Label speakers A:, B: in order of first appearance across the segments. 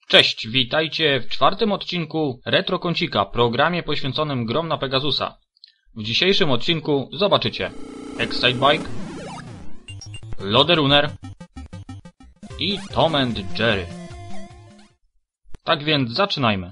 A: Cześć, witajcie w czwartym odcinku Retro Kącika, programie poświęconym grom na Pegasusa. W dzisiejszym odcinku zobaczycie Excitebike, Loderunner i Tom and Jerry. Tak więc zaczynajmy.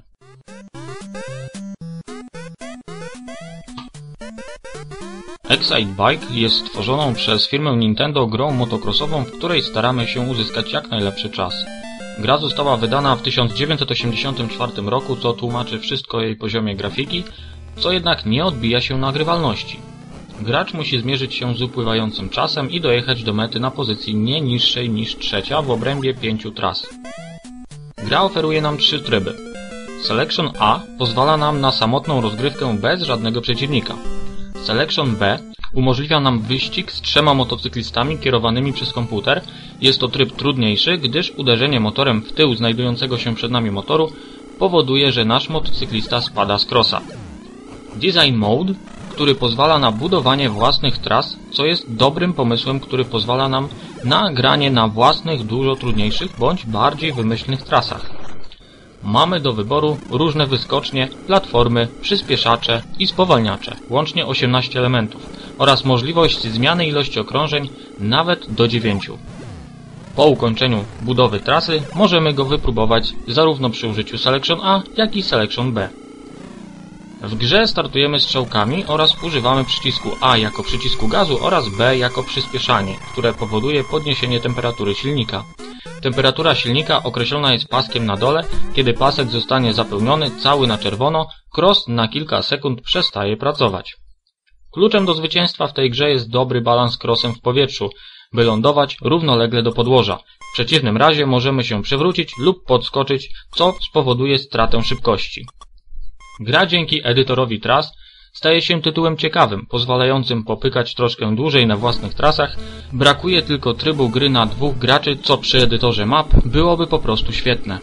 A: Excitebike jest stworzoną przez firmę Nintendo grą motocrossową, w której staramy się uzyskać jak najlepszy czas. Gra została wydana w 1984 roku, co tłumaczy wszystko o jej poziomie grafiki, co jednak nie odbija się na grywalności. Gracz musi zmierzyć się z upływającym czasem i dojechać do mety na pozycji nie niższej niż trzecia w obrębie 5 tras. Gra oferuje nam 3 tryby. Selection A pozwala nam na samotną rozgrywkę bez żadnego przeciwnika. Selection B umożliwia nam wyścig z 3 motocyklistami kierowanymi przez komputer. Jest to tryb trudniejszy, gdyż uderzenie motorem w tył znajdującego się przed nami motoru powoduje, że nasz motocyklista spada z crossa. Design Mode, który pozwala na budowanie własnych tras, co jest dobrym pomysłem, który pozwala nam na granie na własnych, dużo trudniejszych bądź bardziej wymyślnych trasach. Mamy do wyboru różne wyskocznie, platformy, przyspieszacze i spowalniacze, łącznie 18 elementów, oraz możliwość zmiany ilości okrążeń nawet do 9. Po ukończeniu budowy trasy możemy go wypróbować zarówno przy użyciu Selection A, jak i Selection B. W grze startujemy strzałkami oraz używamy przycisku A jako przycisku gazu oraz B jako przyspieszanie, które powoduje podniesienie temperatury silnika. Temperatura silnika określona jest paskiem na dole. Kiedy pasek zostanie zapełniony cały na czerwono, cross na kilka sekund przestaje pracować. Kluczem do zwycięstwa w tej grze jest dobry balans crossem w powietrzu, by lądować równolegle do podłoża. W przeciwnym razie możemy się przewrócić lub podskoczyć, co spowoduje stratę szybkości. Gra dzięki edytorowi tras staje się tytułem ciekawym, pozwalającym popykać troszkę dłużej na własnych trasach. Brakuje tylko trybu gry na 2 graczy, co przy edytorze map byłoby po prostu świetne.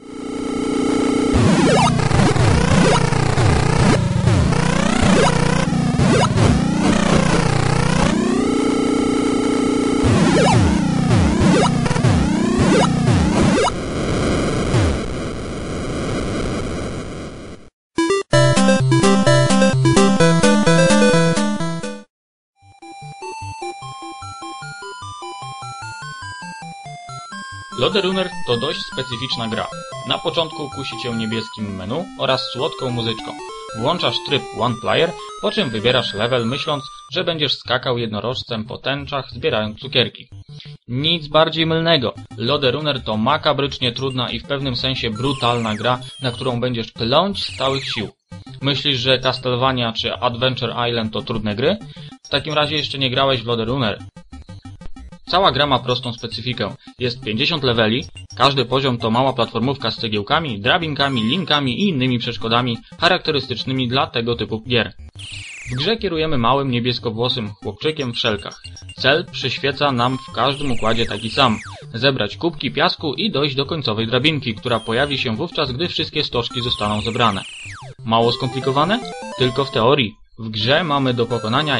A: Loderunner to dość specyficzna gra. Na początku kusi cię niebieskim menu oraz słodką muzyczką. Włączasz tryb One Player, po czym wybierasz level, myśląc, że będziesz skakał jednorożcem po tęczach, zbierając cukierki. Nic bardziej mylnego. Loderunner to makabrycznie trudna i w pewnym sensie brutalna gra, na którą będziesz kląć z całych sił. Myślisz, że Castlevania czy Adventure Island to trudne gry? W takim razie jeszcze nie grałeś w Loderunner. Cała gra ma prostą specyfikę. Jest 50 leveli, każdy poziom to mała platformówka z cegiełkami, drabinkami, linkami i innymi przeszkodami charakterystycznymi dla tego typu gier. W grze kierujemy małym niebieskowłosym chłopczykiem w szelkach. Cel przyświeca nam w każdym układzie taki sam. Zebrać kubki piasku i dojść do końcowej drabinki, która pojawi się wówczas, gdy wszystkie stożki zostaną zebrane. Mało skomplikowane? Tylko w teorii. W grze mamy do pokonania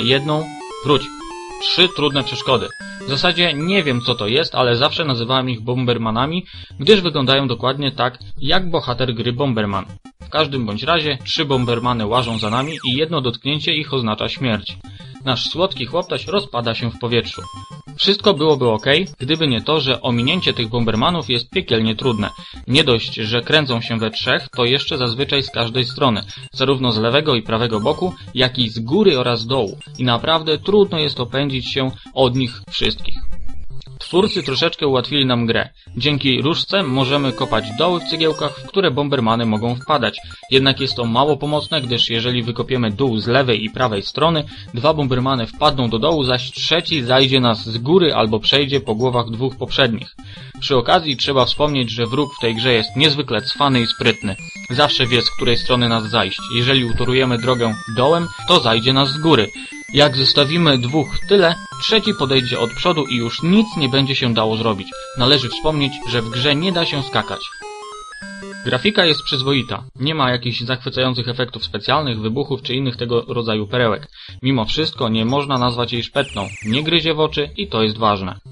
A: 3 trudne przeszkody. W zasadzie nie wiem co to jest, ale zawsze nazywałem ich Bombermanami, gdyż wyglądają dokładnie tak jak bohater gry Bomberman. W każdym bądź razie 3 Bombermany łażą za nami i jedno dotknięcie ich oznacza śmierć. Nasz słodki chłoptaś rozpada się w powietrzu. Wszystko byłoby ok, gdyby nie to, że ominięcie tych Bombermanów jest piekielnie trudne. Nie dość, że kręcą się we 3, to jeszcze zazwyczaj z każdej strony, zarówno z lewego i prawego boku, jak i z góry oraz z dołu. I naprawdę trudno jest opędzić się od nich wszystkich. Twórcy troszeczkę ułatwili nam grę. Dzięki różdżce możemy kopać doły w cegiełkach, w które Bombermany mogą wpadać. Jednak jest to mało pomocne, gdyż jeżeli wykopiemy dół z lewej i prawej strony, 2 Bombermany wpadną do dołu, zaś trzeci zajdzie nas z góry albo przejdzie po głowach 2 poprzednich. Przy okazji trzeba wspomnieć, że wróg w tej grze jest niezwykle cwany i sprytny. Zawsze wie, z której strony nas zajść. Jeżeli utorujemy drogę dołem, to zajdzie nas z góry. Jak zostawimy 2 w tyle, trzeci podejdzie od przodu i już nic nie będzie się dało zrobić. Należy wspomnieć, że w grze nie da się skakać. Grafika jest przyzwoita, nie ma jakichś zachwycających efektów specjalnych, wybuchów czy innych tego rodzaju perełek. Mimo wszystko nie można nazwać jej szpetną, nie gryzie w oczy i to jest ważne.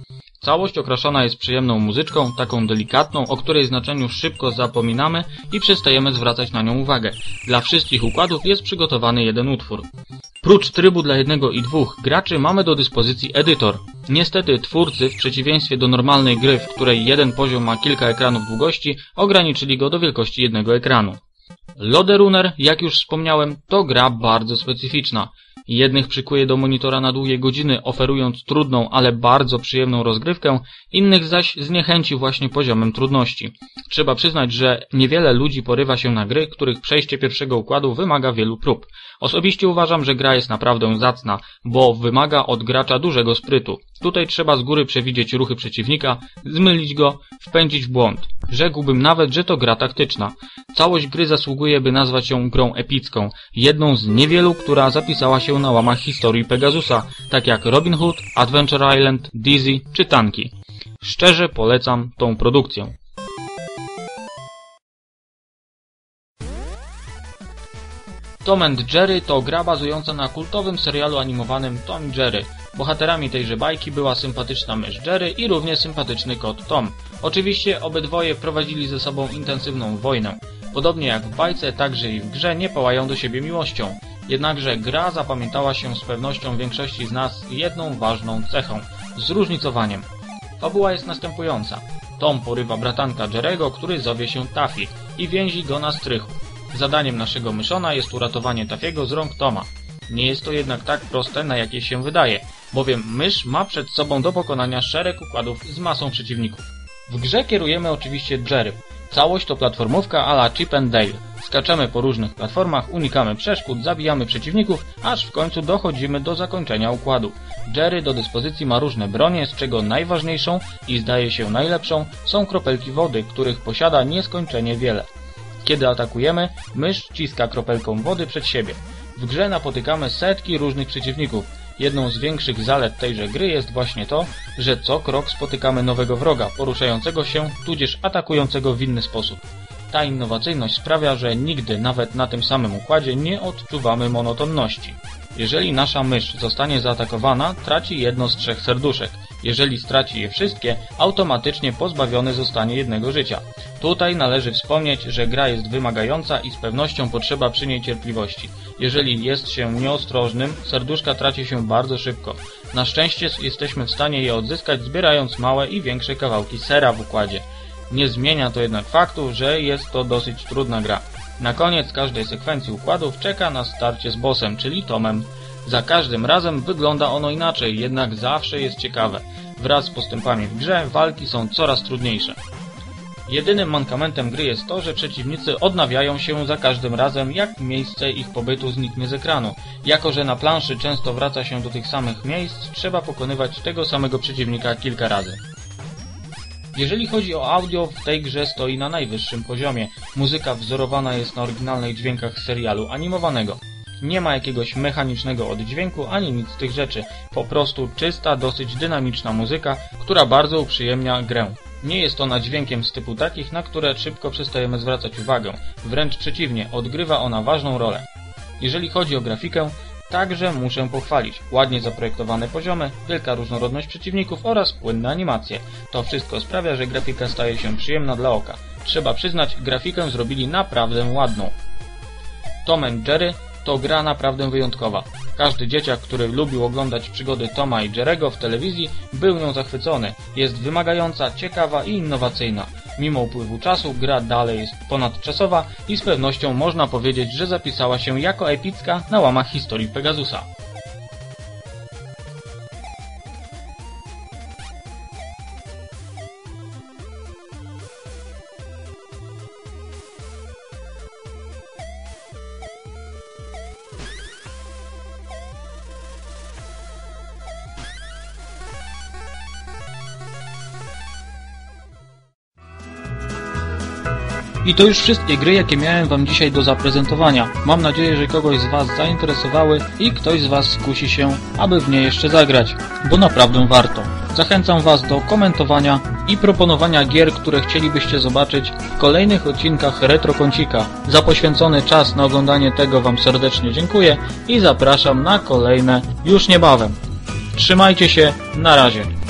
A: Całość okraszona jest przyjemną muzyczką, taką delikatną, o której znaczeniu szybko zapominamy i przestajemy zwracać na nią uwagę. Dla wszystkich układów jest przygotowany jeden utwór. Prócz trybu dla 1 i 2 graczy mamy do dyspozycji edytor. Niestety twórcy, w przeciwieństwie do normalnej gry, w której jeden poziom ma kilka ekranów długości, ograniczyli go do wielkości jednego ekranu. Loderunner, jak już wspomniałem, to gra bardzo specyficzna. Jednych przykuje do monitora na długie godziny, oferując trudną, ale bardzo przyjemną rozgrywkę, innych zaś zniechęci właśnie poziomem trudności. Trzeba przyznać, że niewiele ludzi porywa się na gry, których przejście pierwszego układu wymaga wielu prób. Osobiście uważam, że gra jest naprawdę zacna, bo wymaga od gracza dużego sprytu. Tutaj trzeba z góry przewidzieć ruchy przeciwnika, zmylić go, wpędzić w błąd. Rzekłbym nawet, że to gra taktyczna. Całość gry zasługuje, by nazwać ją grą epicką, jedną z niewielu, która zapisała się na łamach historii Pegasusa, tak jak Robin Hood, Adventure Island, Dizzy czy Tanki. Szczerze polecam tą produkcję. Tom & Jerry to gra bazująca na kultowym serialu animowanym Tom i Jerry. Bohaterami tejże bajki była sympatyczna mysz Jerry i równie sympatyczny kot Tom. Oczywiście obydwoje prowadzili ze sobą intensywną wojnę. Podobnie jak w bajce, także i w grze nie pałają do siebie miłością. Jednakże gra zapamiętała się z pewnością większości z nas jedną ważną cechą – zróżnicowaniem. Fabuła jest następująca. Tom porywa bratanka Jerry'ego, który zowie się Taffy i więzi go na strychu. Zadaniem naszego myszona jest uratowanie Taffiego z rąk Toma. Nie jest to jednak tak proste, na jakie się wydaje, bowiem mysz ma przed sobą do pokonania szereg układów z masą przeciwników. W grze kierujemy oczywiście Jerry. Całość to platformówka a la Chip and Dale. Skaczemy po różnych platformach, unikamy przeszkód, zabijamy przeciwników, aż w końcu dochodzimy do zakończenia układu. Jerry do dyspozycji ma różne bronie, z czego najważniejszą i zdaje się najlepszą są kropelki wody, których posiada nieskończenie wiele. Kiedy atakujemy, mysz ciska kropelką wody przed siebie. W grze napotykamy setki różnych przeciwników. Jedną z większych zalet tejże gry jest właśnie to, że co krok spotykamy nowego wroga, poruszającego się, tudzież atakującego w inny sposób. Ta innowacyjność sprawia, że nigdy, nawet na tym samym układzie, nie odczuwamy monotonności. Jeżeli nasza mysz zostanie zaatakowana, traci jedno z 3 serduszek. Jeżeli straci je wszystkie, automatycznie pozbawiony zostanie jednego życia. Tutaj należy wspomnieć, że gra jest wymagająca i z pewnością potrzeba przy niej cierpliwości. Jeżeli jest się nieostrożnym, serduszka traci się bardzo szybko. Na szczęście jesteśmy w stanie je odzyskać, zbierając małe i większe kawałki sera w układzie. Nie zmienia to jednak faktu, że jest to dosyć trudna gra. Na koniec każdej sekwencji układów czeka nas starcie z bossem, czyli Tomem. Za każdym razem wygląda ono inaczej, jednak zawsze jest ciekawe. Wraz z postępami w grze walki są coraz trudniejsze. Jedynym mankamentem gry jest to, że przeciwnicy odnawiają się za każdym razem, jak miejsce ich pobytu zniknie z ekranu. Jako że na planszy często wraca się do tych samych miejsc, trzeba pokonywać tego samego przeciwnika kilka razy. Jeżeli chodzi o audio, w tej grze stoi na najwyższym poziomie. Muzyka wzorowana jest na oryginalnych dźwiękach serialu animowanego. Nie ma jakiegoś mechanicznego oddźwięku ani nic z tych rzeczy. Po prostu czysta, dosyć dynamiczna muzyka, która bardzo uprzyjemnia grę. Nie jest ona dźwiękiem z typu takich, na które szybko przestajemy zwracać uwagę. Wręcz przeciwnie, odgrywa ona ważną rolę. Jeżeli chodzi o grafikę, także muszę pochwalić. Ładnie zaprojektowane poziomy, wielka różnorodność przeciwników oraz płynne animacje. To wszystko sprawia, że grafika staje się przyjemna dla oka. Trzeba przyznać, grafikę zrobili naprawdę ładną. Tom & Jerry to gra naprawdę wyjątkowa. Każdy dzieciak, który lubił oglądać przygody Toma i Jerry'ego w telewizji, był nią zachwycony. Jest wymagająca, ciekawa i innowacyjna. Mimo upływu czasu gra dalej jest ponadczasowa i z pewnością można powiedzieć, że zapisała się jako epicka na łamach historii Pegasusa. I to już wszystkie gry, jakie miałem Wam dzisiaj do zaprezentowania. Mam nadzieję, że kogoś z Was zainteresowały i ktoś z Was skusi się, aby w nie jeszcze zagrać, bo naprawdę warto. Zachęcam Was do komentowania i proponowania gier, które chcielibyście zobaczyć w kolejnych odcinkach Retro Kącika. Za poświęcony czas na oglądanie tego Wam serdecznie dziękuję i zapraszam na kolejne już niebawem. Trzymajcie się, na razie.